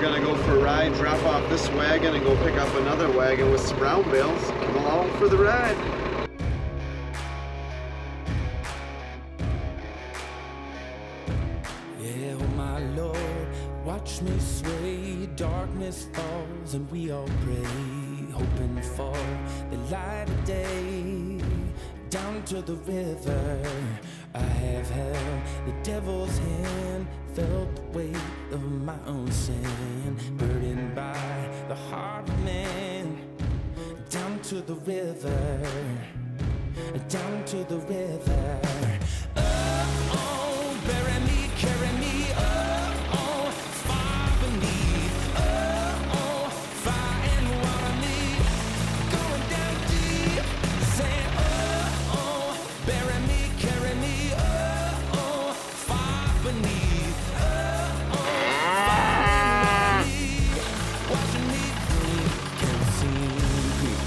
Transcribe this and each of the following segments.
gonna go for a ride, drop off this wagon and go pick up another wagon with some brown bales. Come along for the ride. Yeah, oh my Lord, watch me sway. Darkness falls and we all pray, hoping for the light of day. Down to the river I have held the devil's hand, felt the weight of my own sin, burdened by the heart of man. Down to the river, down to the river. Oh, bury me, carry me, oh, far beneath, oh, fire and water me, going down deep, saying, oh, bury me, carry me, oh, far beneath, fire and water me, washing me clean, kerosene creek.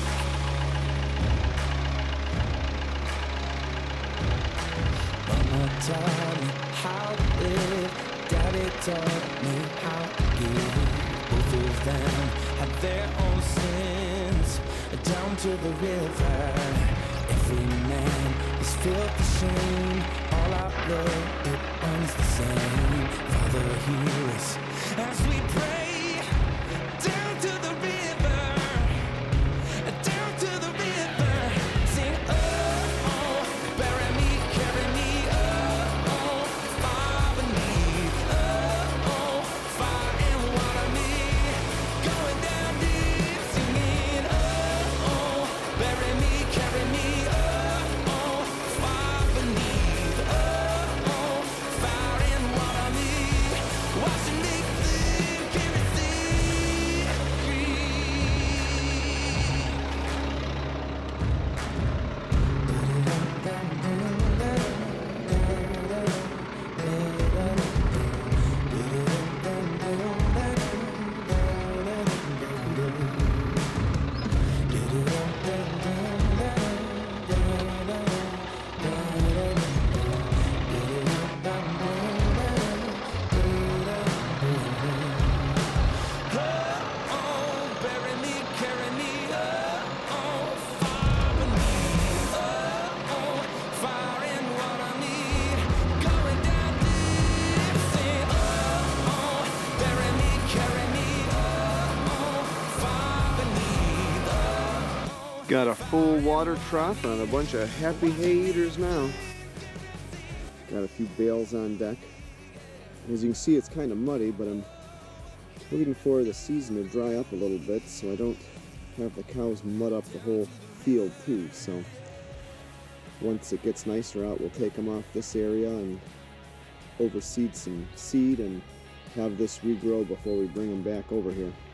Mama taught me how to live, Daddy taught me how to give. Both of them had their own sins. Down to the river, every man is filled with shame. All our blood, it runs the same. Father, hear us as we pray. Down to the river, down to the river, sing, oh, bury me, carry me, oh, far beneath, oh, fire and water me, going down deep, singing, oh, bury me, carry me, oh, far beneath, oh, fire and water me, washing me clean, kerosene creek. Bury me, carry me, oh, far beneath, oh, fire and water me, going down deep, say, oh, bury me, carry me, oh, far beneath, Got a full water trough and a bunch of happy hay eaters now. Got a few bales on deck. As you can see, it's kind of muddy, but I'm waiting for the season to dry up a little bit so I don't have the cows mud up the whole field too. So once it gets nicer out, we'll take them off this area and overseed some seed and have this regrow before we bring them back over here.